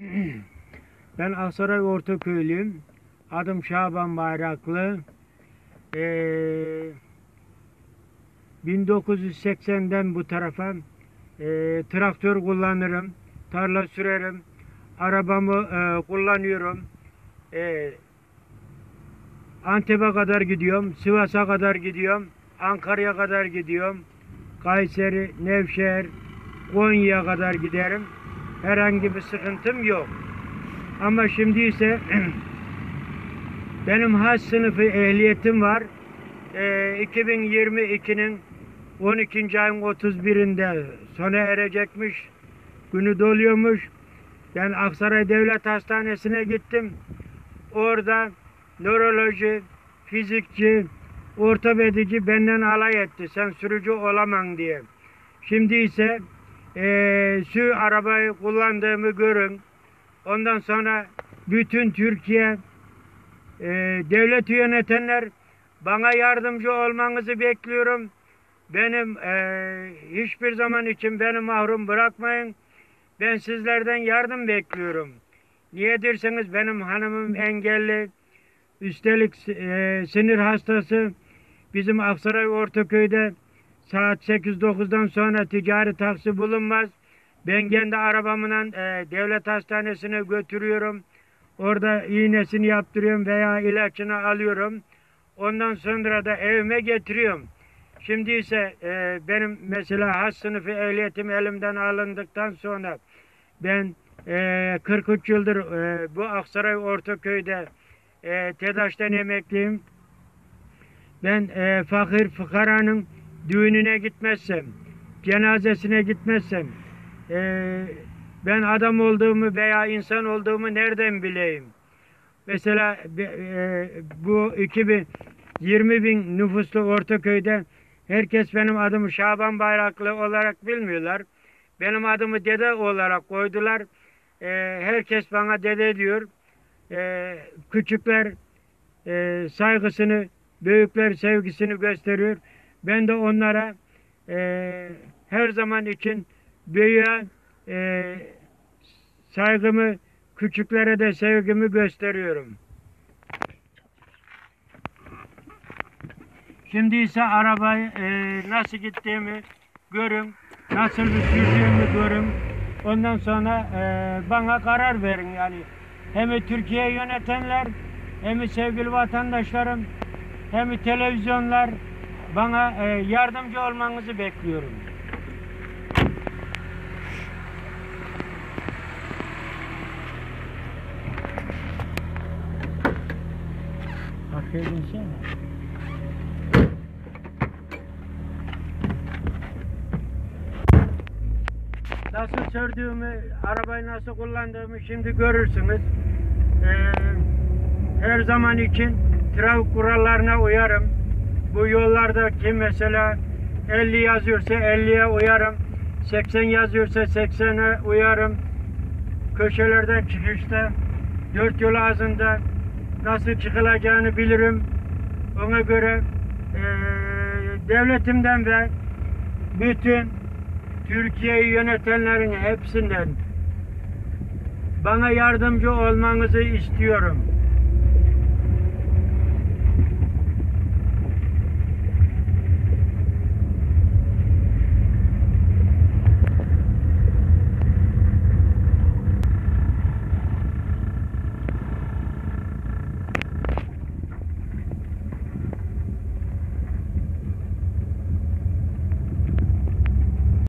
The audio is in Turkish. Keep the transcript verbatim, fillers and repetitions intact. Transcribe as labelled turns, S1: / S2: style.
S1: Ben Aksaray Ortaköylüyüm. Adım Şaban Bayraklı. Ee, bin dokuz yüz seksenden bu tarafa e, traktör kullanırım, tarla sürerim, arabamı e, kullanıyorum. E, Antep'e kadar gidiyorum, Sivas'a kadar gidiyorum, Ankara'ya kadar gidiyorum, Kayseri, Nevşehir, Konya'ya kadar giderim. Herhangi bir sıkıntım yok. Ama şimdi ise benim H sınıfı ehliyetim var. Ee, iki bin yirmi ikinin on ikinci ayın otuz birinde sona erecekmiş. Günü doluyormuş. Ben Aksaray Devlet Hastanesi'ne gittim. Orada nöroloji, fizikçi, ortopedici benden alay etti. Sen sürücü olamam diye. Şimdi ise ee, şu arabayı kullandığımı görün. Ondan sonra bütün Türkiye e, devleti yönetenler bana yardımcı olmanızı bekliyorum. Benim e, hiçbir zaman için beni mahrum bırakmayın. Ben sizlerden yardım bekliyorum. Niye derseniz benim hanımım engelli. Üstelik e, sinir hastası. Bizim Aksaray Ortaköy'de saat sekiz dokuzdan sonra ticari taksi bulunmaz. Ben kendi arabamla e, devlet hastanesine götürüyorum. Orada iğnesini yaptırıyorum veya ilaçını alıyorum. Ondan sonra da evime getiriyorum. Şimdi ise e, benim mesela H sınıfı ehliyetim elimden alındıktan sonra ben e, kırk üç yıldır e, bu Aksaray Ortaköy'de e, TEDAŞ'tan emekliyim. Ben e, fakir fıkaranın düğününe gitmezsem, cenazesine gitmezsem, e, ben adam olduğumu veya insan olduğumu nereden bileyim? Mesela e, bu iki bin yirmi bin nüfuslu Ortaköy'de herkes benim adımı Şaban Bayraklı olarak bilmiyorlar. Benim adımı dede olarak koydular. E, herkes bana dede diyor. E, küçükler e, saygısını, büyükler sevgisini gösteriyor. Ben de onlara e, her zaman için büyüğe e, saygımı, küçüklere de sevgimi gösteriyorum. Şimdi ise arabayı e, nasıl gittiğimi görün, nasıl bir sürdüğümü görün. Ondan sonra e, bana karar verin yani. Hem Türkiye yönetenler, hem sevgili vatandaşlarım, hem televizyonlar bana e, yardımcı olmanızı bekliyorum. Aferin sana. Nasıl sürdüğümü, arabayı nasıl kullandığımı şimdi görürsünüz. Ee, her zaman için trafik kurallarına uyarım. Bu yollarda kim mesela elli yazıyorsa elliye uyarım. seksen yazıyorsa seksene uyarım. Köşelerden çıkışta dört yol ağzında nasıl çıkılacağını bilirim. Ona göre e, devletimden ve bütün Türkiye'yi yönetenlerin hepsinden bana yardımcı olmanızı istiyorum.